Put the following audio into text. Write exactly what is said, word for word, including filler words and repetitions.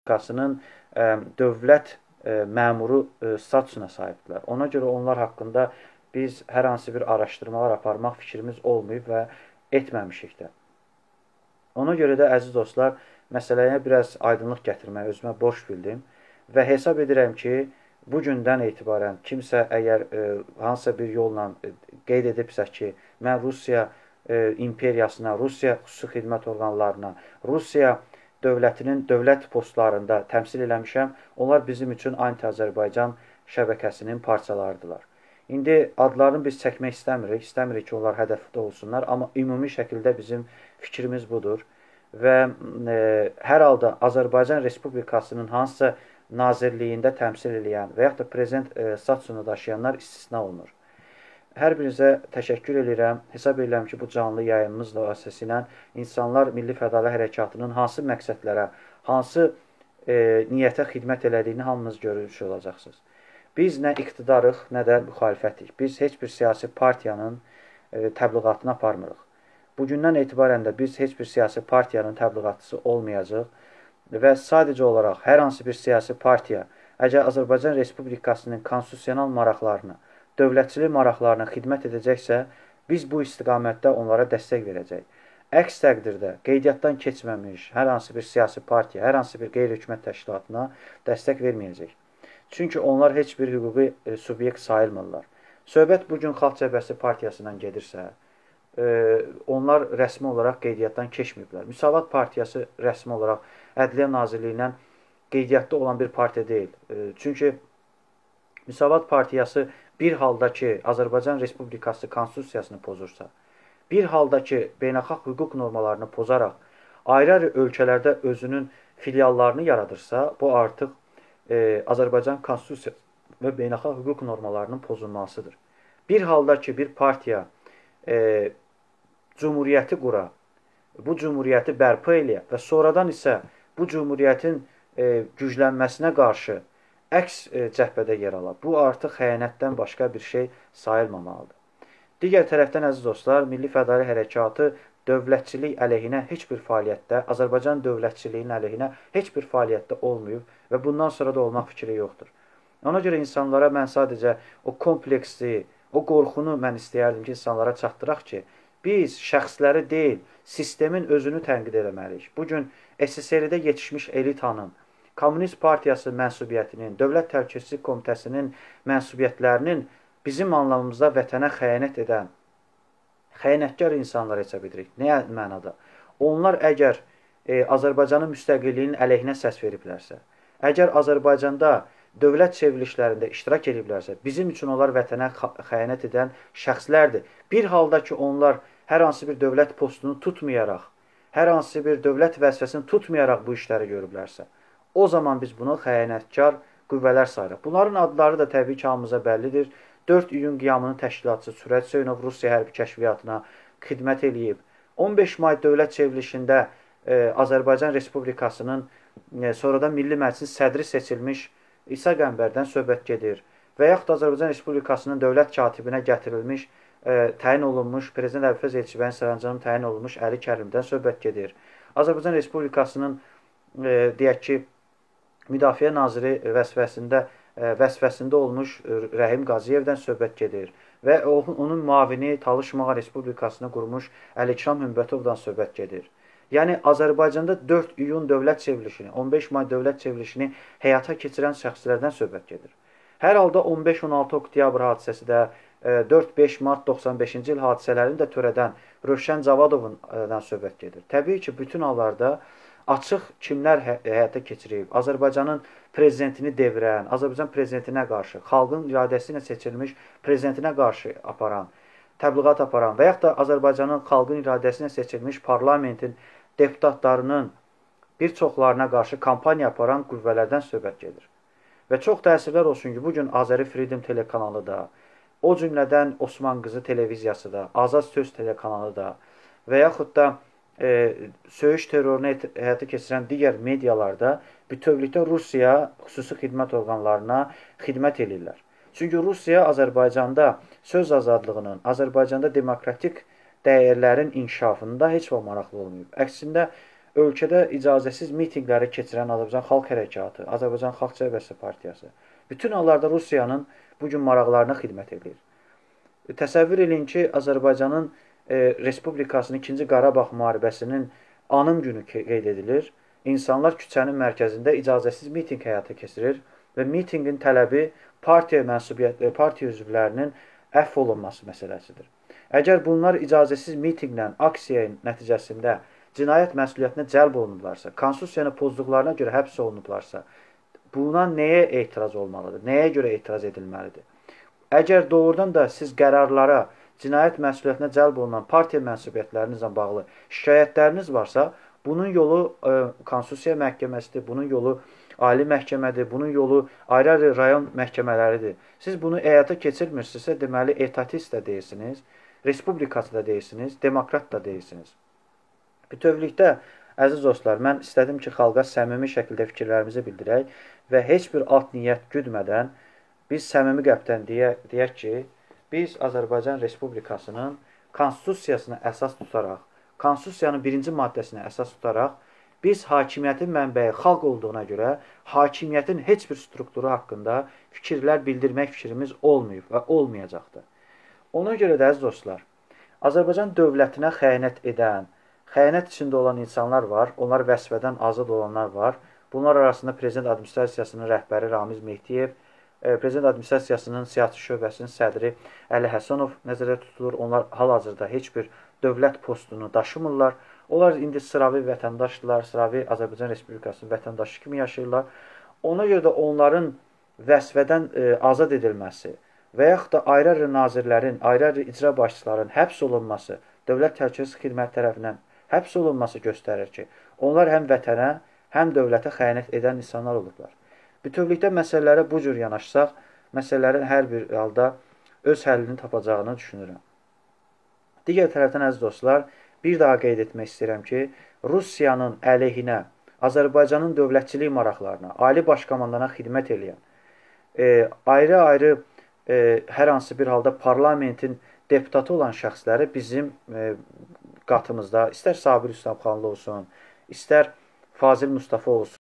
Respublikasının ə, dövlət ə, məmuru ə, statusuna sahibdirlər. Ona görə onlar haqqında biz hər hansı bir araşdırmalar aparmaq fikrimiz olmayıb və etməmişik də. Ona görə də, əziz dostlar, məsələyə biraz aydınlıq gətirməyə özümə borc bildim və hesab edirəm ki, bu gündən etibarən kimsə əgər e, hansısa bir yolla e, qeyd edibsə ki, mən Rusiya e, imperiyasına, Rusiya xüsusi xidmət orqanlarına, Rusiya dövlətinin dövlət postlarında təmsil eləmişəm, onlar bizim üçün Anti-Azərbaycan şəbəkəsinin parçalarıdırlar. İndi adlarını biz çəkmək istəmirik, istəmirik ki, onlar hədəfdə olsunlar, amma ümumi şəkildə bizim fikrimiz budur və e, hər halda Azərbaycan Respublikasının hansısa nazirliyində təmsil edən və yaxud da prezident e, statusunu daşıyanlar istisna olunur. Hər birinizə təşəkkür edirəm. Hesab edirəm ki, bu canlı yayınımız vasitəsilə insanlar Milli Fədali Hərəkatının hansı məqsədlərə, hansı e, niyyətə xidmət elədiyini hamınız görmüş olacaqsınız. Biz nə iqtidarıq, nə də müxalifətik. Biz heç bir siyasi partiyanın e, təbliğatını aparmırıq. Bugündən etibarən də biz heç bir siyasi partiyanın təbliğatçısı olmayacaq və sadəcə olaraq hər hansı bir siyasi partiya əgər Azərbaycan Respublikasının konstitusional maraqlarına, dövlətçilik maraqlarına xidmət edəcəksə, biz bu istiqamətdə onlara dəstək verəcək. Əks təqdirdə qeydiyyatdan keçməmiş hər hansı bir siyasi partiya, hər hansı bir qeyri-hökumət təşkilatına dəstək verməyəcək. Çünki onlar heç bir hüquqi e, subyekt sayılmırlar. Söhbət bugün Xalq Cəbhəsi partiyasından gedirsə, e, onlar rəsmi olaraq qeydiyyatdan keçməyiblər. Müsavat partiyası rəsmi olaraq Ədliyyə Nazirliyindən qeydiyyatda olan bir partiya deyil. E, çünki Müsavat partiyası bir halda ki, Azərbaycan Respublikası konstitusiyasını pozursa, bir halda ki, beynəlxalq hüquq normalarını pozaraq, ayrı-ayrı ölkələrdə özünün filiallarını yaradırsa, bu artıq e, Azərbaycan konstitusiyası və beynəlxalq hüquq normalarının pozulmasıdır. Bir halda ki, bir partiya e, cumhuriyyəti qura, bu cumhuriyyəti bərpa eləyə və sonradan isə bu cumhuriyyətin e, güclənməsinə qarşı əks e, cəhbədə yer ala. Bu artıq xəyanətdən başqa bir şey sayılmamalıdır. Digər tərəfdən, əziz dostlar, Milli Fədali Hərəkatı dövlətçilik əleyhinə heç bir fəaliyyətdə, Azərbaycan dövlətçiliyinin əleyhinə heç bir fəaliyyətdə olmayıb və bundan sonra da olmaq fikri yoxdur. Ona görə insanlara mən sadəcə o kompleksi, o qorxunu mən istəyərdim ki, insanlara çatdıraq ki, biz şəxsləri deyil, sistemin özünü tənqid eləməliyik. Bugün S S R-də yetişmiş elitanın, Kommunist Partiyası mənsubiyyətinin, Dövlət Təhlükəsizlik Komitəsinin mənsubiyyətlərinin bizim anlamımızda vətənə xəyanət edən, xəyanətkar insanlar hesab edirik. Nə mənada? Onlar əgər e, Azərbaycanın müstəqilliyinin əleyhinə səs veriblərsə, əgər Azərbaycanda dövlət çevrilişlərində iştirak ediblərsə, bizim üçün onlar vətənə xəyanət edən şəxslərdir. Bir halda ki, onlar hər hansı bir dövlət postunu tutmayaraq, hər hansı bir dövlət vəzifəsini tutmayaraq bu işləri görüblərsə, o zaman biz bunu xəyanətkar qüvvələr sayırıq. Bunların adları da təbii ki, hamımıza bəllidir. dörd iyun qiyamının təşkilatçısı Sürət Söyünov Rusiya hərbi kəşfiyyatına xidmət eləyib. on beş may dövlət çevrilişində e, Azərbaycan Respublikasının e, sonradan Milli Məclisin sədri seçilmiş İsa Qəmbərdən söhbət gedir. Və yaxud Azərbaycan Respublikasının dövlət katibinə gətirilmiş, e, təyin olunmuş, Prezident Əlifəz Elçibəyin sərəncamı təyin olunmuş Əli Kərimdən söhbət gedir. Azərbaycan Respublikasının e, deyək ki, Müdafiə Naziri vəzifəsində, e, vəzifəsində olmuş Rəhim Qazıyevdən söhbət gedir. Və onun müavini Talış Mağa Respublikasını qurmuş Əlikram Hümbətovdan söhbət gedir. Yəni, Azərbaycanda dörd iyun dövlət çevrilişini, on beş may dövlət çevrilişini həyata keçirən şəxslərdən söhbət gedir. Hər halda on beş on altı oktyabr hadisəsi də, dörd beş mart doxsan beşinci il hadisələrini də törədən Rövşən Cavadovundan söhbət gedir. Təbii ki, bütün hallarda açıq kimlər hə həyata keçirib, Azərbaycanın prezidentini devirən, Azərbaycan prezidentinə qarşı, xalqın iradəsi ilə seçilmiş prezidentinə qarşı aparan, təbliğat aparan və yaxud da Azərbaycanın xalqın iradəsi ilə seçilmiş parlamentin deputatlarının bir çoxlarına qarşı kampaniya aparan qüvvələrdən söhbət gedir. Və çox təəssüflər olsun ki, bugün Azəri Freedom telekanalı da, o cümlədən Osman Qızı televiziyası da, Azad Söz telekanalı da və yaxud da E, söyüş terrorunu həyata keçirən digər medialarda bütövlükdə Rusiya xüsusi xidmət orqanlarına xidmət edirlər. Çünki Rusiya Azərbaycanda söz azadlığının, Azərbaycanda demokratik dəyərlərin inkişafında heç vaxt maraqlı olmayıb. Əksində ölkədə icazəsiz mitinqləri keçirən Azərbaycan Xalq Hərəkatı, Azərbaycan Xalq Cəbhəsi Partiyası bütün hallarda Rusiyanın bugün maraqlarına xidmət edir. Təsəvvür edin ki, Azərbaycanın e, Respublikasının ikinci Qarabağ müharibəsinin anım günü qeyd edilir. İnsanlar küçənin mərkəzində icazəsiz mitinq həyata keçirir və mitinqin tələbi partiya mənsubiyyətli, partiya üzvlərinin əfv olunması məsələsidir. Əgər bunlar icazəsiz mitinqlə, aksiya nəticəsində cinayət məsuliyyətinə cəlb olunublarsa, konstitusiyanı pozduqlarına görə həbs olunublarsa, buna nəyə etiraz olmalıdır? Nəyə görə etiraz edilməlidir? Əgər doğrudan da siz qərarlara, cinayət məsuliyyətinə cəlb olunan partiya mənsubiyyətlərinizlə bağlı şikayətləriniz varsa, bunun yolu e, Konstitusiya Məhkəməsidir, bunun yolu Ali Məhkəmədir, bunun yolu ayrı-ayrı rayon məhkəmələridir. Siz bunu həyata keçirmirsinizsə, deməli, etatist də deyilsiniz, respublikası da deyilsiniz, demokrat da deyilsiniz. Bütövlükdə, əziz dostlar, mən istədim ki, xalqa səmimi şəkildə fikirlərimizi bildirək və heç bir alt niyyət güdmədən biz səmimi qəlbdən deyək, deyək ki, biz Azərbaycan Respublikasının konstitusiyasına əsas tutaraq, konstitusiyanın birinci maddəsinə əsas tutaraq, biz hakimiyyətin mənbəyi xalq olduğuna görə hakimiyyətin heç bir strukturu haqqında fikirlər bildirmək fikrimiz olmayıb və olmayacaqdır. Ona görə də, əziz dostlar, Azərbaycan dövlətinə xəyanət edən, xəyanət içində olan insanlar var, onlar vəzifədən azad olanlar var. Bunlar arasında Prezident Administrasiyasının rəhbəri Ramiz Mehdiyev, Prezident Administrasiyasının siyasi şöbəsinin sədri Əli Həsənov nəzərdə tutulur. Onlar hal-hazırda heç bir dövlət postunu daşımırlar. Onlar indi sıravi vətəndaşdırlar, sıravi Azərbaycan Respublikasının vətəndaşı kimi yaşayırlar. Ona görə də onların vəzifədən e, azad edilməsi və yaxud da ayrı-ayrı nazirlərin, ayrı-ayrı icra başçıların həbs olunması, Dövlət Təhlükəsizlik Xidməti tərəfindən həbs olunması göstərir ki, onlar həm vətənə, həm dövlətə xəyanət edən insanlar olublar. Bütövlükdə məsələlərə bu cür yanaşsaq, məsələlərin hər bir halda öz həllini tapacağını düşünürəm. Digər tərəfdən, əziz dostlar, bir daha qeyd etmək istəyirəm ki, Rusiyanın əleyhinə, Azərbaycanın dövlətçilik maraqlarına, ali başkomandana xidmət edən, ayrı-ayrı e, hər hansı bir halda parlamentin deputatı olan şəxsləri bizim e, qatımızda, istər Sabir Üstəmxanlı olsun, istər Fazil Mustafa olsun,